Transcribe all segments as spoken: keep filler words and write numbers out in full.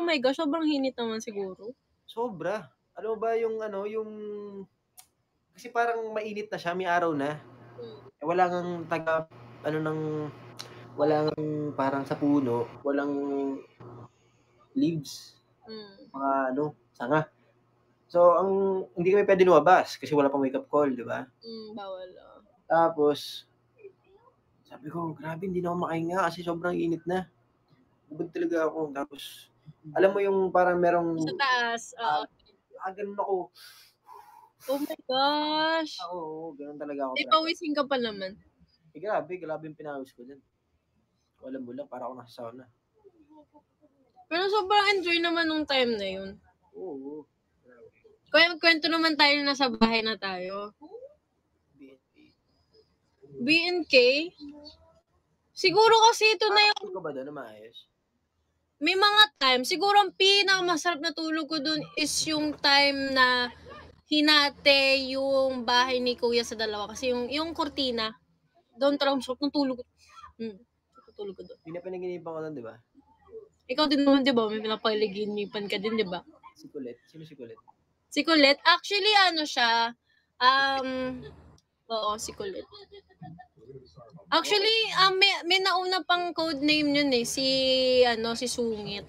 my gosh, sobrang init naman siguro. Sobra. Alam mo ba yung ano, yung kasi parang mainit na siya, may araw na. Hmm. Eh, wala ngang taga ano ng wala ngang parang sa puno, walang leaves. Hmm. Mga ano, sanga. So, ang hindi kami puwede lumabas kasi wala pang wake up call, 'di ba? Hmm, bawal, oo. Tapos sabi ko, "Grabe hindi na ako makahinga kasi sobrang init na." Ubod talaga ako tapos alam mo yung parang merong Sa taas, oo. ah, ah, gano'n ako. Oh my gosh! Ah, oo, gano'n talaga ako Eh, pra pawisin ka pa naman. Eh, grabe, grabe yung pinawis ko diyan. Alam mo lang para akong nasa sauna. Pero sobrang enjoy naman nung time na yun. Oo, grabe. Kaya magkwento naman tayo na nasa bahay na tayo. B N K. B N K? Siguro kasi ito na yung Nakatulog ka ba dun na maayos? may mga time, siguro ang pinakamasarap na tulog ko dun is yung time na hinati yung bahay ni kuya sa dalawa kasi yung yung kurtina, doon talagang sarap ng tulog ko. Hmm, sarap ng tulog ko dun. Pinapanaginipan ko nun, 'di ba? Ikaw din naman 'di ba, may pinapanaginipan ka din 'di ba? Si Colette, sino si Colette? Si Colette, actually ano siya, um, oo si Colette. Actually, um, may, may nauna pang code name yun eh, si ano, si Sungit.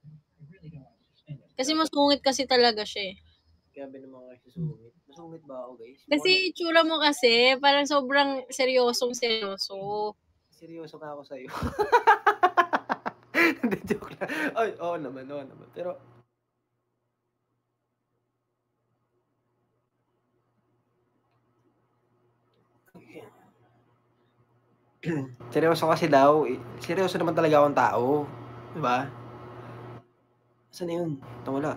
Kasi masungit kasi talaga siya eh. Grabe naman kayo sa sungit. Masungit ba ako, guys? Kasi Mukhang itsura mo kasi, parang sobrang seryosong seryoso. seryoso nga ako sa'yo. Hindi, joke lang. Ay, oo naman, oo naman. Pero seryoso kasi daw, eh, seryoso naman talaga akong tao, 'di ba? Asan na yun? Nawala.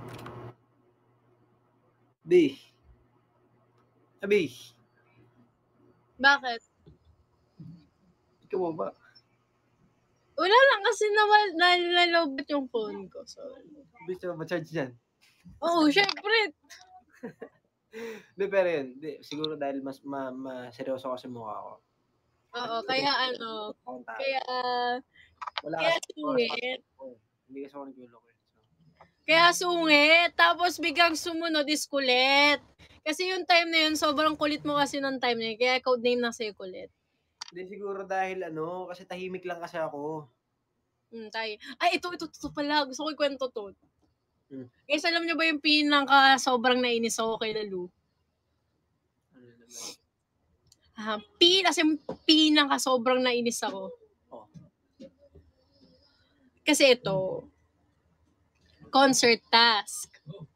Be. Ah, Be. Bakit? Ba't ka bumaba? Wala lang kasi nawal, nalalobot yung phone ko. So, Bilis ka ba ma-charge niyan? oo, syempre. Hindi, pero yun, hindi, siguro dahil mas ma maseryoso kasi mukha ko. Oo, kaya ano, Akong tao. kaya, Wala kaya kasi oras para sungit. eh. Hindi kasi ako nagloloko eh. So, Kaya sungit. Tapos biglang sumunod is kulit. Kasi yung time na yun, sobrang kulit mo kasi ng time na yun. Kaya codename na sa'yo kulit. hindi siguro dahil ano, kasi tahimik lang kasi ako. Hmm, tayo. Ay, ito, ito, ito pala. Gusto ko ikwento to. Hmm. Guys, alam niyo ba yung pinaka sobrang nainis ako kay Lalu? Ano naman? Ah, pin, as in, pinaka sobrang nainis ako. Oh. Kasi ito, concert task.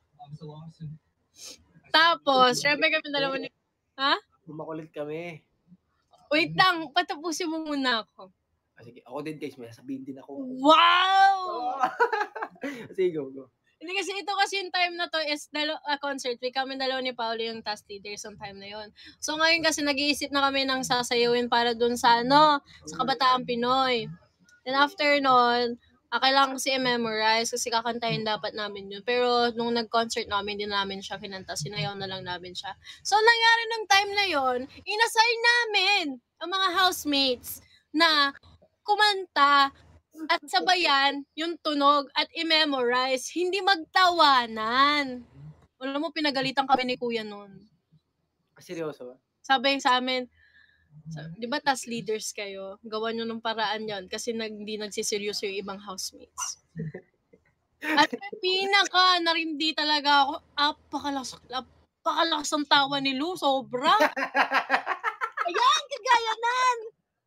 Tapos, syempre kami dalawa ni... Ha? Makulit kami. Wait lang, patapusin mo muna ako. Ah, sige, ako din guys, may sasabihin din ako. Wow! Sige, go, go. Hindi kasi ito kasi yung time na to is dalo, uh, concert week. Kami dalawa ni Paolo yung task leaders yung time na yon. So ngayon kasi nag-iisip na kami ng sasayawin para dun sa ano, sa Kabataan Pinoy. Then after nun, ah, kailangan kasi i-memorize kasi kakantahin dapat namin yun. Pero nung nag-concert namin, din namin siya kinanta. Sinayaw na lang namin siya. So nangyari nung time na yon, inassign namin ang mga housemates na kumanta at sabayan yung tunog at i-memorize, hindi magtawanan. Alam mo, pinagalitan kami ni kuya nun. Seryoso ba? Sabi sa amin, sa, di ba task leaders kayo? Gawa nyo ng paraan yon kasi nag, hindi nagsiseryoso yung ibang housemates. At pinaka narindi talaga ako, apakalakas, apakalakas ng tawa ni Lu, sobra. Ayan, kagayanan!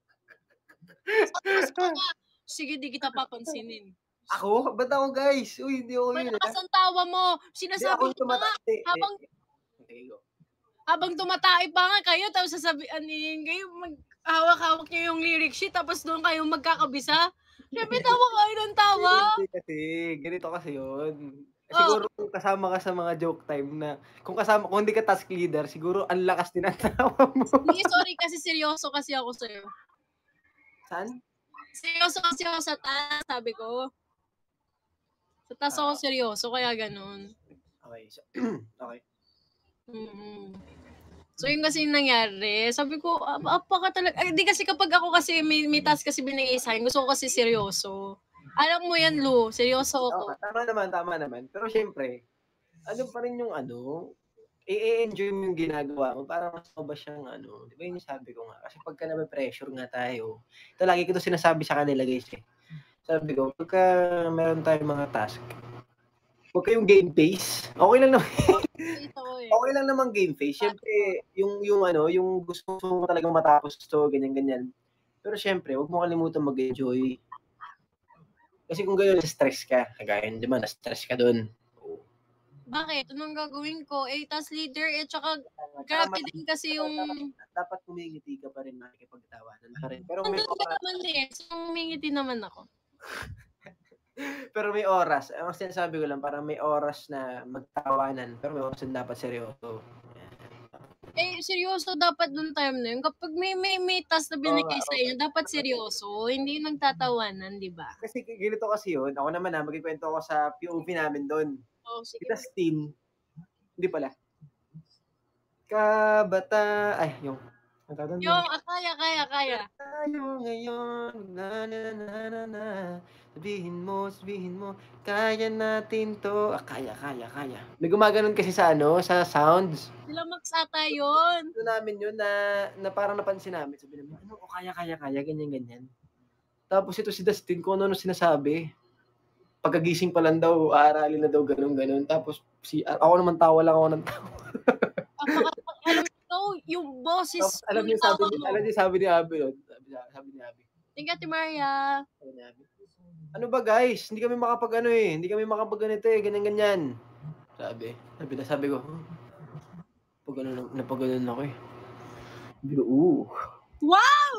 So, sige, di kita papansinin. Ako? Ba't ako guys? Uy, hindi ako yun. Malakas ang tawa mo. Sinasabi ko pa nga, habang, Okay, go. habang tumatay pa nga kayo, tapos sasabihan niyo kayo, mag-hawak-hawak niyo yung lyric sheet, tapos doon kayo magkakabisa. Siyempre, tawa kayo ng tawa. Hindi kasi, ganito kasi yun. Siguro kung kasama ka sa mga joke time na, kung kasama, kung hindi ka task leader, siguro ang lakas din ang tawa mo. Hindi, sorry kasi seryoso kasi ako sa'yo. Saan? Seryoso kasi ako sa taas, sabi ko. Sa taas ako seryoso, kaya ganun. Okay, so, okay. Mm-hmm. So, yun kasi yung nangyari. Sabi ko, apa ka talaga. Hindi kasi kapag ako kasi may, may task kasi binigay sa akin, gusto ko kasi seryoso. Alam mo yan, Lu. Seryoso Oo, ako. tama naman, tama naman. Pero siyempre, ano pa rin yung ano, i-e-enjoy mo yung ginagawa mo para mas ba siyang ano, 'di ba yun yung sabi ko nga, kasi pagka nape-pressure nga tayo, ito lagi ko 'to sinasabi sa kanila guys eh. Sabi ko, pagka meron tayong mga task, huwag kayong game face. Okay lang naman. Okay lang naman game face. Siyempre, yung yung ano, yung gusto mo talagang matapos 'to, ganyan ganyan. Pero siyempre, huwag mo kalimutan mag-enjoy. Kasi kung gano'n stress ka, kagaya niyo 'di ba, na-stress ka do'n. Bakit? Anong gagawin ko? Eh, task leader, eh, tsaka grabe din kasi yung dapat humingiti ka pa rin, makikipagtawanan pa rin. Pero may nandun ka oras. naman eh, so humingiti naman ako. Pero may oras. Ang sinasabi ko lang, parang may oras na magtawanan, pero may oras na dapat seryoso. Eh, seryoso dapat dun time na yun. Kapag may may may task na binigay Oo nga, sa oo. inyo, dapat seryoso, hindi nagtatawanan, 'di ba? Kasi ganito kasi yun, ako naman ah, magkukuwento ako sa P O V namin do'n. Oh, Si sige. Tastin, hindi pala. Kabata ay yung ang tawag do'n, Yung yung ah, kaya, kaya, kaya. tayo ngayon, na na na na na, sabihin mo, sabihin mo, kaya natin 'to. Ah, kaya, kaya, kaya. May gumaganon kasi sa ano, sa sounds. Sila Max ata yun. Ano namin yun na na parang napansin namin, sabi namin, "Ano, oh, kaya, kaya, kaya," ganyan, ganyan. Tapos ito si Dustin kung ano-ano sinasabi. Pagkagising pa lang daw, aaralin na daw gano'n, gano'n. Tapos si ako naman tawa lang ako ng tawa. Napaka alam mo yung boses Tapos alam yung niyo sabi tawa ni mo. alam niyo sabi ni Abby yun, sabi niya sabi ni Abby. Thank you, Ate Maria. Sabi ni Abby, "Ano ba guys, hindi kami makapag-ano eh, hindi kami makapag-ganito eh, ganyan, ganyan." Sabi, sabi na sabi ko, pag ano napag-ganon ako eh. Sabi ko, "Ooh." Wow!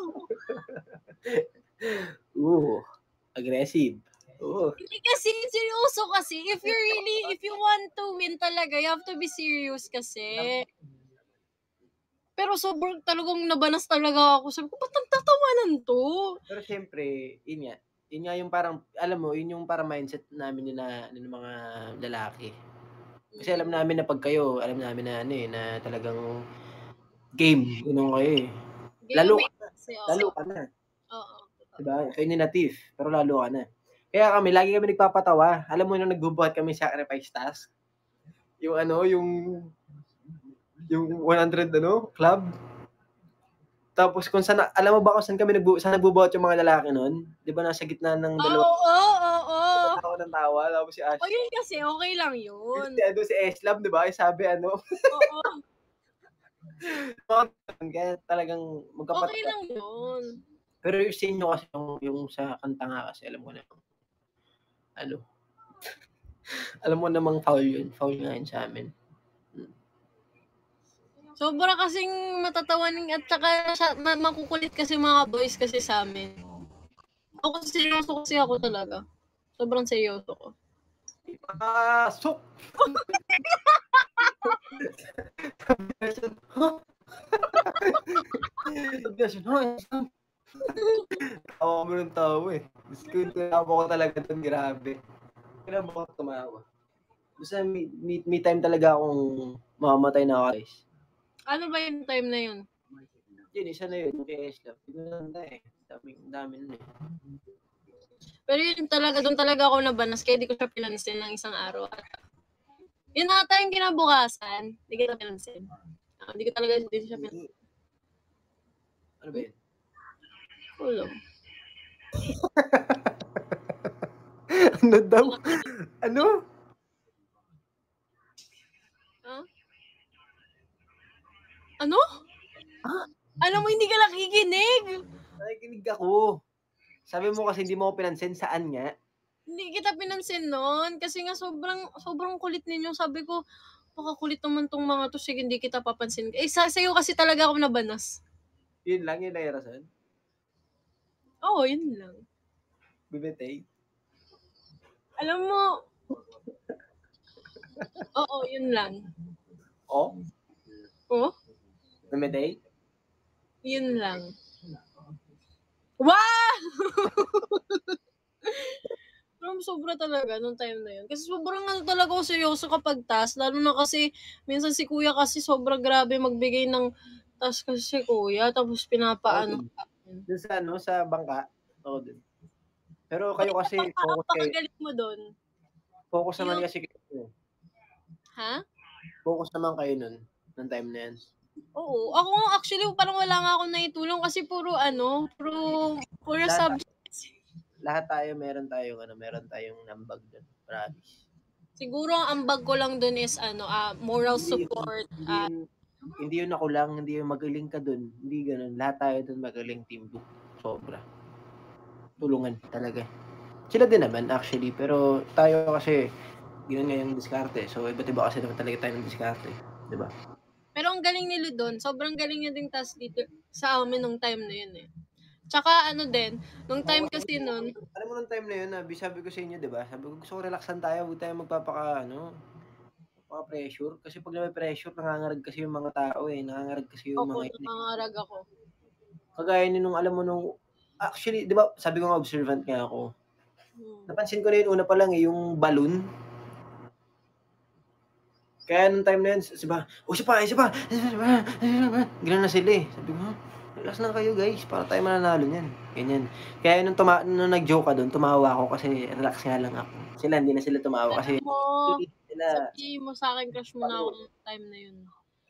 Ooh, aggressive. Oo. Hindi kasi, seryoso kasi. If you really, if you want to win talaga, you have to be serious kasi. Pero sobrang talagang nabanas talaga ako. Sabi ko, ba't nagtatawanan 'to? Pero siyempre, yun nga, yun nga yung parang, alam mo, yun yung parang mindset namin nila ng mga lalaki. Kasi alam namin na pag kayo, alam namin na ano eh, na talagang game, gano'n kayo eh. Lalo Game ka kasi, na, oo. lalo ka na. Oo. Diba? Kayo ni Natif, pero lalo ka na. Kaya kami, lagi kami nagpapatawa. Alam mo nung nagbubuhat kami sacrifice task? Yung ano, yung yung one hundred ano, club. Tapos kung saan, alam mo ba kung saan kami nagbu saan nagbubuhat yung mga lalaki nun? 'Di ba nasa gitna ng Ah, dalawa oo, oo. tawa ng tawa, tapos si Ash Oh, yun kasi okey lang yun. si ano, si Eslab 'di ba, sabi ano, Oo, kaya talagang okey magkapatid. lang yun. Pero yung sa inyo kasi yung yung sa kanta nga kasi alam ko na ano, alam mo namang foul yun, foul nga yun sa'min. Sobra kasing matatawanin at saka siya ma makukulit kasi mga boys kasi sa'min. Ako kasi seryoso kasi ako talaga. Sobrang seryoso ko. Ipasok! Tawa kami ng tawa eh. Diyos ko, yung tawa ko talaga dun, grabe. Kailan ba ako tumawa? Basta me, me, me time talaga akong mamamatay na ako guys. Ano ba yung time na yun? Yun, isa na yun, yung kay Eslab. Pinaganda eh. Dami, dami nun eh. Pero yun talaga, doon talaga ako nabanas kaya di ko siya pinansin ng isang araw. Yun ata yung kinabukasan, di ko na pinansin. Uh, di ko talaga din siya pinansin. Ano ba yun? Ulo. Ano daw? Ano? Huh? Ano? Ah? Alam mo, hindi ka nakikinig. Nakikinig ako. Sabi mo kasi hindi mo ako pinansin, saan nga? Hindi kita pinansin nun. Kasi nga sobrang, sobrang kulit ninyo. Sabi ko, baka kulit naman tong mga to. Sige, hindi kita papansin. Eh, sa sa'yo kasi talaga ako nabanas. Yun lang yung nairasan? Oo, yun lang. Bibitay? Alam mo, oo, yun lang. Oh? Oh? Bibitay? Yun lang. Wow! Pero sobra talaga nung time na yun. Kasi sobrang ano talaga ako seryoso kapag task. Lalo na kasi, minsan si kuya kasi sobrang grabe magbigay ng task kasi si kuya. Tapos pinapaano. Doon sa ano, sa bangka. Oo, dun. Pero kayo kasi Ang focus kayo. pakagaling mo doon. Focus naman Yung, kasi kayo. ha? Focus naman kayo nun, ng time na yan. Oo. Ako actually parang wala nga akong naitulong kasi puro ano, puro, puro Lahat, subjects. lahat tayo meron tayong ano, meron tayong nambag doon. Promise. Siguro ang ambag ko lang doon is ano, ah, moral Hindi, support. hindi, ah, yun, hindi yun ako lang, hindi yun magaling ka doon. Hindi ganun. Lahat tayo doon magaling teamwork. Sobra. Tulungan talaga. Sila din naman actually, pero tayo kasi yun nga yung diskarte. So iba't iba kasi naman talaga tayo ng diskarte, 'di ba? Pero ang galing nila doon, sobrang galing niya ding task leader sa amin nung time na yun eh. Tsaka ano din, nung time kasi nun, Alam mo nung time na yun, Abi, sabi ko sa inyo, 'di ba? Sabi ko gusto ko relaxan tayo, huwag tayo magpapaka ano, pressure kasi pag may pressure nangangarag kasi yung mga tao eh, nangangarag kasi yung ako, mga yun. nangangarag ako. Kagaya ni nung alam mo nung actually, 'di ba? Sabi ko nga observant nga ako. Hmm. Napansin ko na yun una pa lang eh, yung balloon. Kaya nung time na yun, siba, oh, isa pa, isa pa, gano'n na sila eh. Sabi ko, ha? Relax lang kayo guys, para tayo mananalo niyan. Ganyan. Kaya nung, tuma- nung nag-joke ka doon, tumawa ako kasi relax nga lang ako. Sila, hindi na sila tumawa kasi Alam mo, sila, sabihin mo sa akin, crush mo na ako nung time na yun.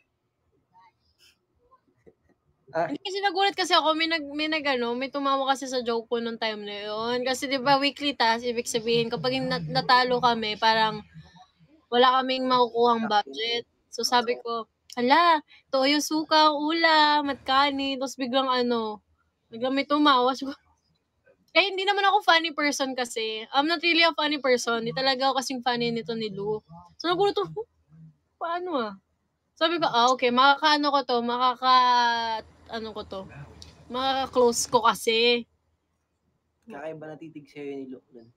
ah, Hindi kasi nagulat kasi ako, may nag, may nag ano, may tumawa kasi sa joke ko nung time na yun. Kasi di ba weekly task, ibig sabihin, kapag nat- natalo kami, parang wala kaming makukuhang budget. So sabi ko, hala, toyo suka, ulam, at kanin. Tapos biglang ano, biglang may tumawa. So, eh, hindi naman ako funny person kasi. I'm not really a funny person. Hindi talaga ako kasing funny nito ni Lou. So nagulat ako, paano ah? Sabi ko, ah, okay, makakaano ko to, makaka, ano ko to, makaka-close ko kasi. kakaiba natitig sa'yo ni Luke nun.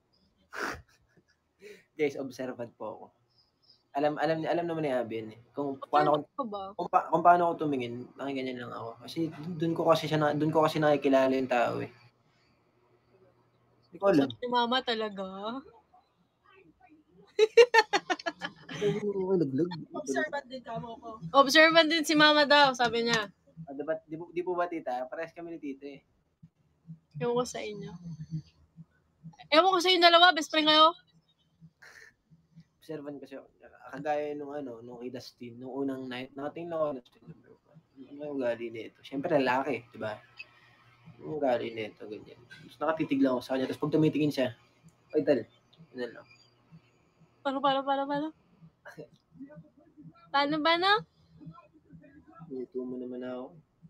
Guys, observant po ako. Alam, alam, alam naman ni Abby yan eh. Kung paano ko, Observant ka ba? kung, pa, kung paano ako tumingin, nakiganyan lang ako. Kasi doon ko kasi siya, na, doon ko kasi nakikilala yung tao eh. Hindi ko alam. So, si mama talaga. Naglag. Observant din ka mo ko. Observant din si mama daw, sabi niya. Ah, di, ba, di, po- di po ba tita? Parehas kami ni tita eh. Ewan ko sa inyo. Ewan ko sa inyo dalawa, best friend kayo? Observant kasi ako. Kagaya nung ano, nung kay Dustin, nung unang night, nakatingin ako na Dustin. Ano yung ugali nito? Siyempre lalaki, di ba? Yung ugali nito, ganyan. Tapos nakatitig lang ako sa kanya. Tapos pag tumitingin siya, ay tal, ano lang. Paano, paano, paano, paano? Paano ba na? Ito mo naman ako.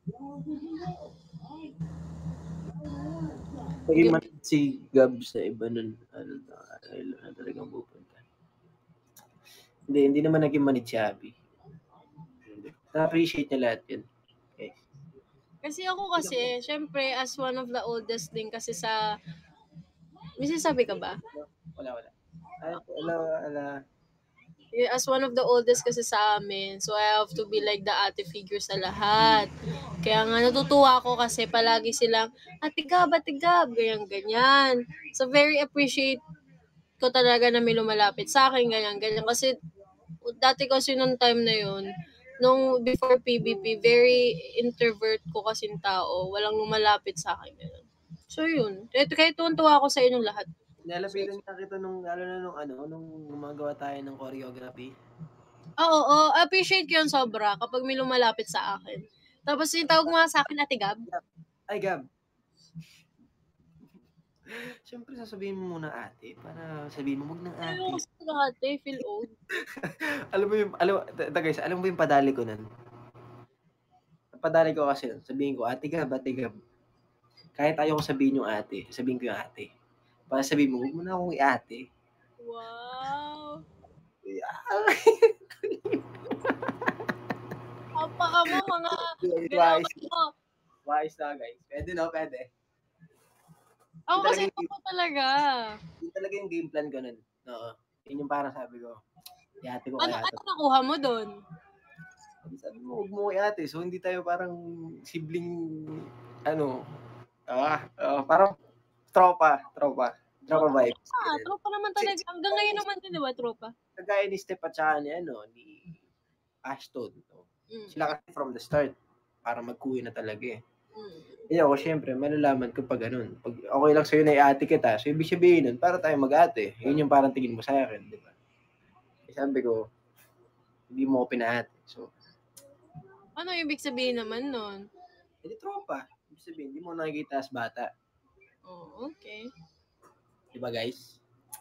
Naging man si Gab sa iba nun. Ano na, ano na talagang pupunta. Hindi, hindi naman naging manid si Abby. Na-appreciate niya lahat yun. Okay. Kasi ako kasi, syempre, as one of the oldest din kasi sa... May sinasabi ka ba? Wala, wala. Ay, wala, wala. As one of the oldest kasi sa amin, so I have to be like the ate figure sa lahat. Kaya nga natutuwa ako kasi palagi silang, ate Gab, ate Gab, ganyan, ganyan. So very appreciate ko talaga na may lumalapit sa akin, ganyan, ganyan. Kasi dati kasi nung time na yun, nung before P B P, very introvert ko kasing tao. Walang lumalapit sa akin. Ganun. So yun. Kahit, kahit tuwan-tuwa ako sa inyong lahat. Nalapitan niya kita nung, lalo na nung ano, nung gumagawa tayo ng choreography. Oo, oo, appreciate ko yun sobra kapag may lumalapit sa akin. Tapos yung tawag mo nga sa akin, Ate Gab. Ay, Gab. Siyempre, sasabihin mo muna ate, para sabihin mo, wag ng ate. Ayaw ko sa ate, feel old. Alam mo yung, alam, ta guys, alam mo yung padali ko nun? Padali ko kasi, sabihin ko, ate Gab, ate Gab. Kahit ayaw ko sabihin yung ate, sabihin ko yung ate. Para sabihin mo, wag mo na akong i-ate. Wow. Apaka mo, mga... Wise. Wise na, guys. Pwede no, pwede. Ako kasi ito ko talaga. Yun talaga yung game plan ko nun. Oo. Yun yung parang sabi ko, i-ate ko Ano, kaya ano nakuha mo doon? sabi mo, huwag mo i-ate. So, hindi tayo parang sibling, ano, ah, uh, parang tropa, tropa. Tropa vibes. Ah, tropa naman talaga. Hanggang ngayon naman din, di ba, tropa? Kagaya ni Step at saka ni, ano, ni Ashton. No? Mm. Sila kasi from the start, para mag-kuwi na talaga eh. Eh ako, syempre, malalaman ko pag ganun. Pag okay lang sa'yo na i-ate kita, so ibig sabihin nun, para tayo mag-ate. Yun yung parang tingin mo sa akin, di ba? Eh, sabi ko, hindi mo ko pina-ate. So, Ano ibig sabihin naman nun? hindi tropa. Ibig sabihin, hindi mo nakikita as bata. Oh, okay. Di ba, guys?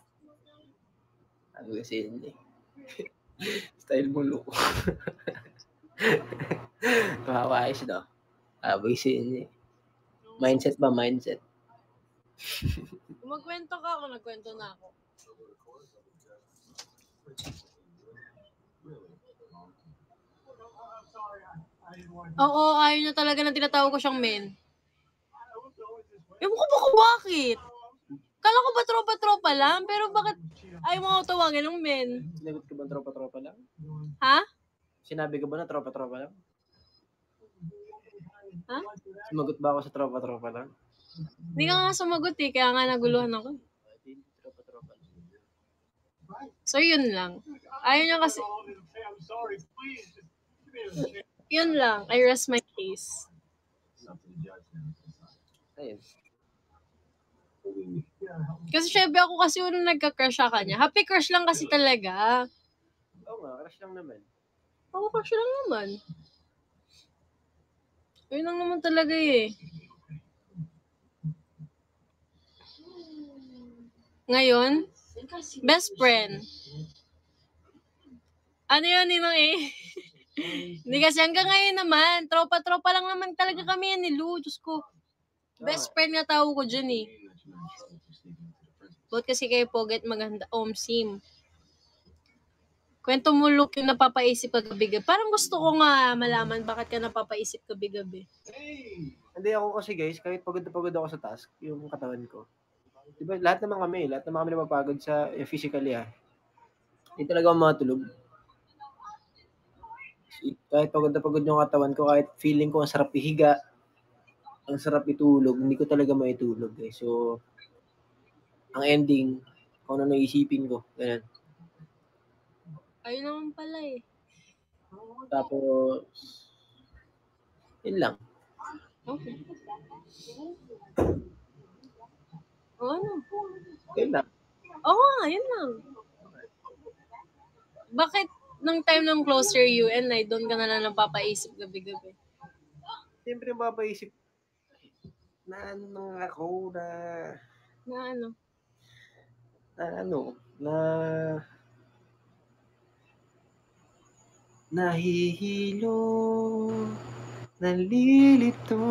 Ano kasi yun eh. Style mo, loko. Makakayos, no? Aboy kasi yun eh. Mindset ba? Mindset. Kung magkwento ka ako, nagkwento na ako. Oo, ayaw niya talaga na tinatawag ko siyang men. Ewan ko ba kung bakit? Kala ko ba tropa-tropa lang? Pero bakit ayaw mo ako tawagin ng men? Sinagot ka ba tropa-tropa lang? Ha? Sinabi ko ba na tropa-tropa lang? Ha? Sumagot ba ako sa tropa-tropa lang? Hindi ka nga sumagot eh, kaya nga naguluhan ako. Tropa-tropa lang. So, yun lang. Ayaw niya kasi... Yun lang. I rest my case. Ayun. Kasi syempre ako kasi unang nagka-crush sa kanya. Happy crush lang kasi talaga. Oo nga, crush lang naman. Oo, crush lang naman. Yun lang naman talaga eh. Ngayon, best friend. Ano yun, Ninong eh? Hindi kasi hanggang ngayon naman, tropa-tropa lang naman talaga kami yan ni Lu. Diyos ko. Best friend nga tawag ko dyan eh. Ba't kasi kayo poget maganda om sim? Kwento mo, Luke, yung napapaisip ka gabi-gabi. Parang gusto ko nga malaman bakit ka napapaisip gabi-gabi. Hindi ako kasi guys, kahit pagod na pagod ako sa task, yung katawan ko. Diba, lahat naman kami, lahat naman kami napapagod sa eh, physically ah. Hindi talaga ako matulog. Kahit pagod na pagod yung katawan ko, kahit feeling ko ang sarap ihiga, ang sarap itulog, hindi ko talaga maitulog eh. So, ang ending, kung ano naisipin ko, ganun. Ayun naman pala eh. Tapos, yun lang. Okay. O ano? Yun lang. Oo nga, yun lang. Bakit nung time ng closer you and I, doon ka na lang napapaisip gabi-gabi? Siyempre mapapaisip na ano ako na Na ano? na ano na nahihilo, nalilito.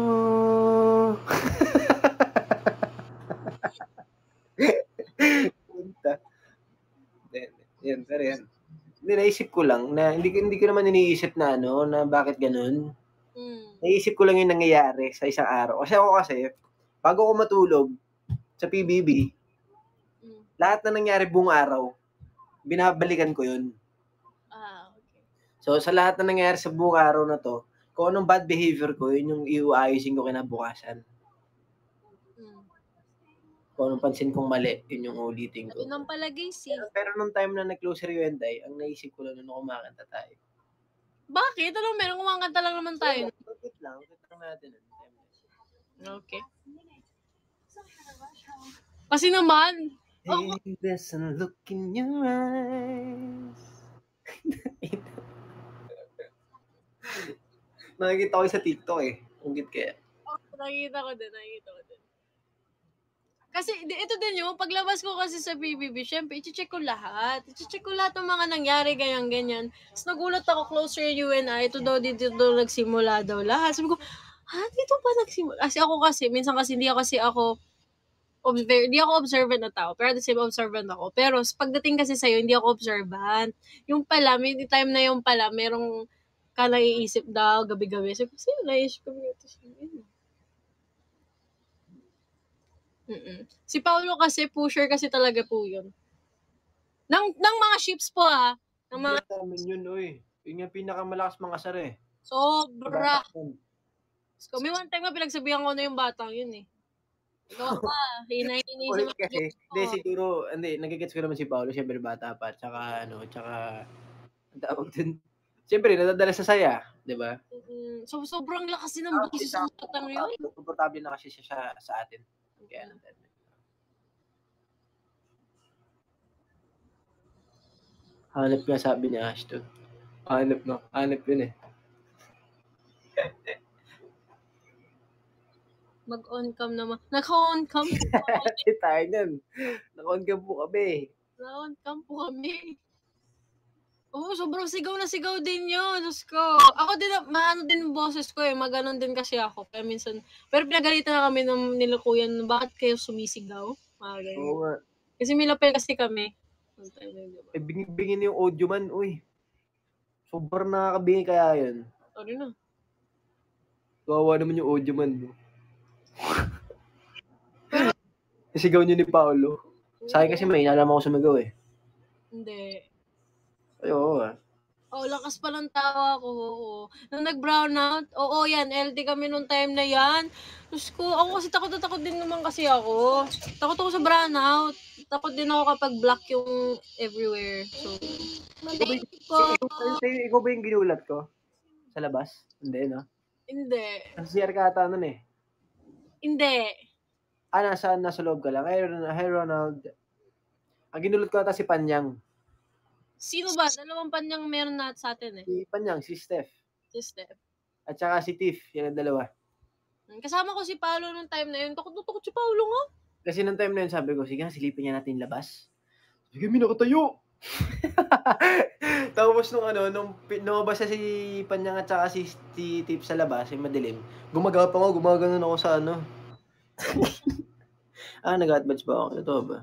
Punta. Yan, pero yan. Hindi, naisip ko lang na hindi, hindi ko naman iniisip na ano, na bakit ganun. Mm. Naisip ko lang yung nangyayari sa isang araw. Kasi ako kasi, bago ako matulog sa P B B, Mm. lahat na nangyari buong araw, binabalikan ko yun. Ah, okay. So, sa lahat na nangyayari sa buong araw na to, kung anong bad behavior ko, yun yung iuayusin ko kinabukasan. Mm. Kung anong pansin kong mali, yun yung ulitin ko. Sabi ng palagay si. Pero, pero nung time na nag-closer you and I, ang naisip ko lang nung kumakanta tayo. Bakit? Anong meron? Kumakanta lang naman tayo. Bakit lang? Bakit lang natin? Okay. Kasi naman, Hey, there's a look in your eyes. Nakikita ko sa TikTok eh. Ungit kaya. oh, nakikita ko din, nakikita ko din. Kasi ito din yung, paglabas ko kasi sa P B B, syempre, i-check ko lahat. I-check ko lahat ng mga nangyari, ganyan-ganyan. Tapos nagulat ako, closer you and I, ito daw, dito daw nagsimula daw lahat. Sabi ko, ha, dito pa nagsimula? Kasi ako kasi, minsan kasi hindi ako kasi ako, observe, hindi ako observant na tao, pero at the same observant ako. Pero pagdating kasi sa'yo, hindi ako observant. Yung pala, may time na yung pala, merong ka naiisip daw, gabi-gabi. Sabi ko, sino naiisip ko? Mm-mm. Si Paulo kasi, pusher kasi talaga po yun. Nang, nang mga ships po ah. Ng mga... Hindi namin yun, oy. Yun yung pinakamalakas mga sar eh. Sobra. So, may one time nga pinagsabihan ko na yung batang yun eh. Ikaw pa, hinahinay sa mga kasi, hindi siguro, hindi, nagigets ko naman si Paulo, siyempre bata pa, tsaka ano, tsaka, ang tawag dun, Siyempre, nadadala sa saya, di ba? Mm, so, sobrang lakas din ng boses ng batang yun. Komportable na kasi siya sa, sa atin. Kaya natin. Hanap nga sabi ni Ashton. Hanap no? Hanap yun eh. Mag-on cam naman. Naka-on cam po kami. tayo nun. Naka-on cam po kami. Naka-on cam po kami. Oo, sobrang sigaw na sigaw din yun. Diyos ko. Ako din, maano din yung boses ko eh. Maganon din kasi ako. Kaya minsan, pero pinagalitan na kami ng nilukuyan. Bakit kayo sumisigaw? Ah, Oo nga. Kasi may lapel kasi kami. Eh, bingin-bingin yung audio man, uy. Sobrang nakakabingin kaya yun. Sorry na. Kawawa naman yung audio man. No? Sigaw niyo ni Paolo. Sa akin kasi may inalam ako sumigaw eh. Hindi. Ay, oo ah. Oh, lakas pa ng tawa ko. Oo. Nung nag-brown out, oo yan, L D kami nung time na yan. Diyos ko, ako kasi takot na takot din naman kasi ako. Takot ako sa brown out. Takot din ako kapag black yung everywhere. So, thank you po. Ikaw ba yung ginulat ko? Sa labas? Hindi, no? Hindi. Sa C R ka ata nun eh. Hindi. Ah, nasa, nasa loob ka lang. Hey, hey Ronald. Ang ginulat ko ata si Panyang. Sino ba? Dalawang Panyang meron na sa atin eh. Si Panyang, si Steph. Si Steph. At saka si Tiff, yan ang dalawa. Kasama ko si Paolo nung time na yun. Takot na takot si Paolo nga. Kasi nung time na yun, sabi ko, sige na, silipin niya natin labas. Sige, may nakatayo. Tapos nung ano, nung lumabas na si Panyang at saka si, si Tiff sa labas, yung madilim, gumagapang ako, gumaganon ako sa ano. ah, nag-advance ba ako? Ito ba?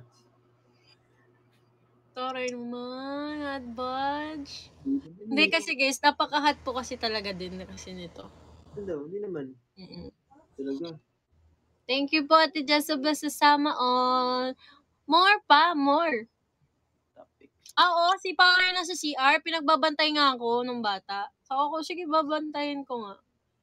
Taray naman, advance. Hindi kasi guys, napaka-hot po kasi talaga din kasi nito. Hindi, hindi naman. Mm-mm. Talaga. Thank you po, Ate Jezebel, sa sama on. More pa, more. Ah, oo, si Paolo na sa C R, pinagbabantay nga ako nung bata. So ako, sige, babantayin ko nga.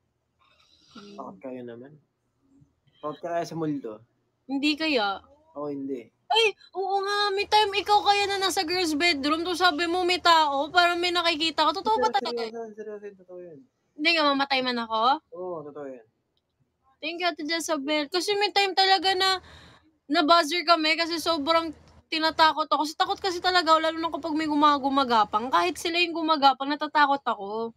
Takot kayo naman. Takot ka kaya sa multo? Hindi kaya. Ako hindi. Ay, oo nga, may time ikaw kaya na nasa girl's bedroom, to sabi mo may tao, parang may nakikita ka. Totoo ba talaga? Seryoso, seryoso, totoo yan. Hindi ka mamatay man ako? Oo, totoo yan. Thank you, Ate Jezebel. Kasi may time talaga na na-buzzer kami kasi sobrang tinatakot ako. Kasi takot kasi talaga, lalo na kapag may gumagapang. Kahit sila yung gumagapang, natatakot ako.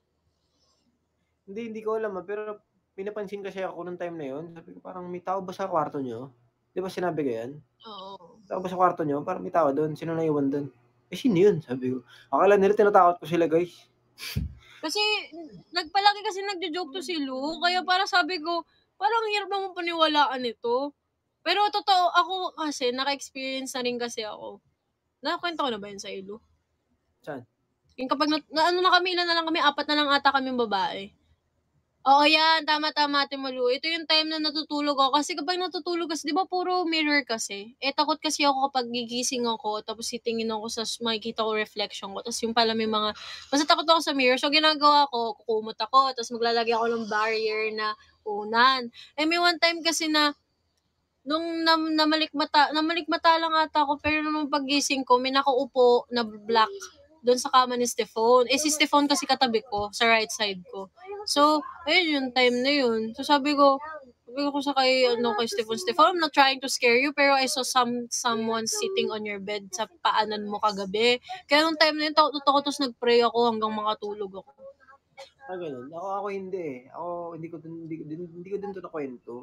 Hindi, hindi ko alam ah. Pero pinapansin kasi ako nung time na yun. Sabi ko, parang may tao ba sa kwarto nyo? Di ba sinabi ko yan? Oo. Tao ba sa kwarto nyo? Parang may tao doon. Sino naiwan doon? Eh, sino yun? Sabi ko. Akala nila tinatakot ko sila, guys. Kasi, nagpalagi kasi nagjo-joke to si Lu. Kaya para sabi ko, parang hirap naman paniwalaan ito. Pero totoo, ako kasi, naka-experience na rin kasi ako. Nakakwento ko na ba yun sa Lu? Saan? Yung kapag, na, na, ano na kami, ilan na lang kami, apat na lang ata kaming babae. Oo yan, tama-tama Ate Malu. Ito yung time na natutulog ako. Kasi kapag natutulog kasi, di ba puro mirror kasi? Eh, takot kasi ako kapag gigising ako, tapos titingin ako sa, makikita ko reflection ko. Tapos yung pala may mga, basta takot ako sa mirror. So, ginagawa ko, kukumot ako, tapos maglalagay ako ng barrier na unan. Eh, may one time kasi na, nung nam, namalikmata, namalikmata lang ata ako, pero nung paggising ko, may nakaupo na black doon sa kama ni Stephon. Eh, si Stephon kasi katabi ko, sa right side ko. So, ayun yung time na yun. So, sabi ko, sabi ko sa kay, ano, kay Stephon, Stephon, I'm not trying to scare you, pero I saw some, someone sitting on your bed sa paanan mo kagabi. Kaya nung time na yun, takot ako, tapos nag-pray ako hanggang makatulog ako. Ah, ganun. Ako, ako hindi eh. Ako, hindi ko din, hindi, din, hindi ko din ito nakwento.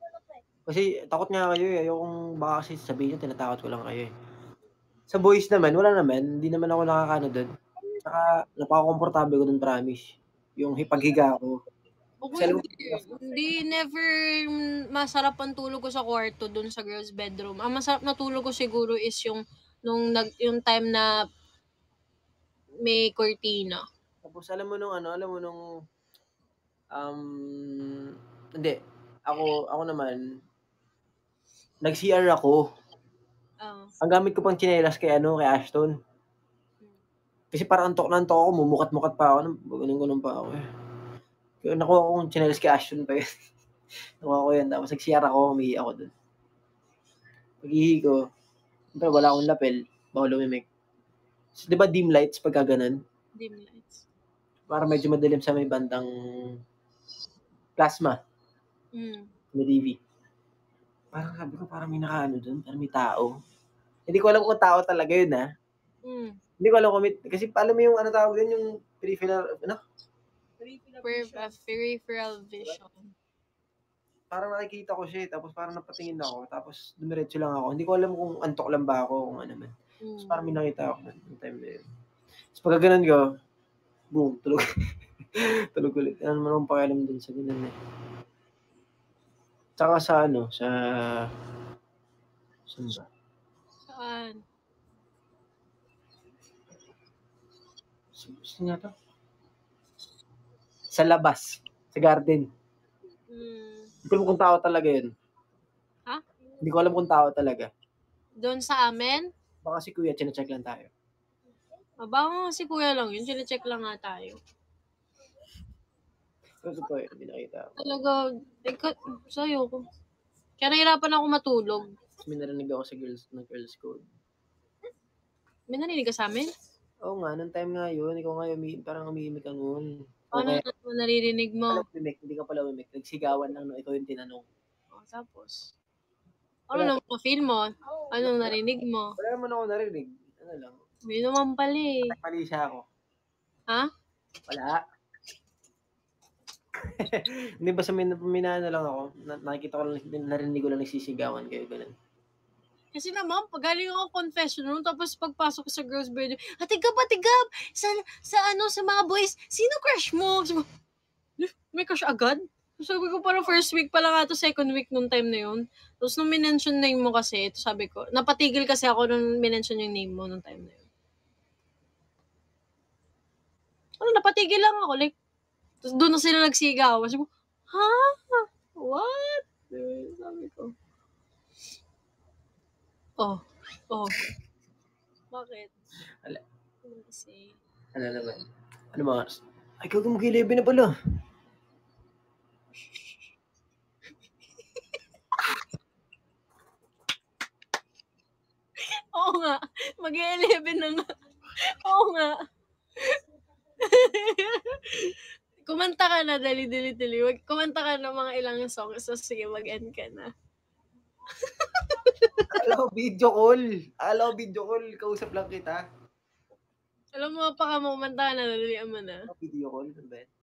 Kasi, takot nga kayo eh. Ayokong baka kasi sabihin nyo, tinatakot ko lang kayo eh. Sa boys naman, wala naman. Hindi naman ako nakakano doon. Saka, napaka-komportable ko doon, promise. Yung hipaghiga ko. Okay, hindi, hindi, never masarap ang tulog ko sa kwarto doon sa girls' bedroom. Ang masarap na tulog ko siguro is yung, nung nag, yung time na may cortina. Tapos, alam mo nung ano, alam mo nung, um, hindi. Ako, ako naman, nag-C R ako. Oh. Ang gamit ko pang tsinelas kay ano, kay Ashton. Kasi parang antok na antok ako, mumukat-mukat pa ako. Ganun-ganun pa ako eh. Kaya nakuha ko kong tsinelas kay Ashton pa yun. Nakuha ko yun. Tapos nag-C R ako, umihi ako dun. Pag-ihi ko, pero wala akong lapel. Bawal lumimik. So, di ba dim lights pagka ganun? Dim lights. Para medyo madilim sa may bandang Plasma. Hmm. May D V. Parang sabi ko, parang may nakaano dun, parang may tao. Hindi ko alam kung tao talaga yun, ah. Hmm. Hindi ko alam kung may, kasi alam mo yung ano tawag dun, yung peripheral, ano? Per- peripheral vision. Parang nakikita ko siya, eh, tapos parang napatingin ako, tapos dumiretso lang ako. Hindi ko alam kung antok lang ba ako, kung ano man. Tapos Hmm. parang may nakita ako ng time na yun. Tapos pagka ganun ko, boom, tulog. Tulog ulit. Ano naman akong pakialam dun sa ganun, eh. Tsaka sa ano, sa... Saan ba? Saan? Saan nga to? Sa labas. Sa garden. Hmm. Hindi ko alam kung tao talaga yun. Ha? Hindi ko alam kung tao talaga. Doon sa amin? Baka si Kuya, chine-check lang tayo. Abang si Kuya lang yun. Chine-check lang nga tayo. Kasi po yun, hindi nakita ako. Talaga, ikaw, sa'yo ko. Kaya nahirapan ako matulog. Tapos may narinig ako sa girls, ng girls code. May narinig ka sa amin? Oo nga, nung time nga yun, ikaw nga umi, parang umiimik ka nun. Ano Okay. na naririnig mo? Alam, umimik, hindi ka pala umimik. Nagsigawan lang no, ikaw yung tinanong. Oh, tapos? Ano naman mo feel mo? Anong narinig mo? Wala naman ako narinig. Ano lang. May naman pala eh. Mali siya ako. Ha? Wala. Hindi ba sa may napaminano lang ako, na, nakikita ko lang, narinig ko lang nagsisigawan kayo, ganun. Kasi naman, pag galing ako confession room, tapos pagpasok ko sa girls' bedroom, hatigab, hatigab! Sa, sa ano, sa mga boys, sino crush mo? Sabi ko, may crush agad? Sabi ko, parang first week pa lang ato, second week nung time na yun. Tapos nung minention name mo kasi, ito sabi ko, napatigil kasi ako nung minention yung name mo nung time na yun. Ano, napatigil lang ako, like, tapos doon na sila nagsigaw. Sabi ko, ha? What? Sabi ko. Oh, oh. Bakit? Ala. Ano kasi? Ano naman? Ano mga, ay, gagawin mo eleven na pala. Oo nga. mag-eleven na nga. Oo nga. Kumanta ka na, dali, dali, dali. Wag, kumanta ka na mga ilang songs. So, sige, mag-end ka na. Alam ko, video call. Alam ko, video call. Kausap lang kita. Alam mo, baka mo kumanta ka na, dalian mo na. Video call, ano ba?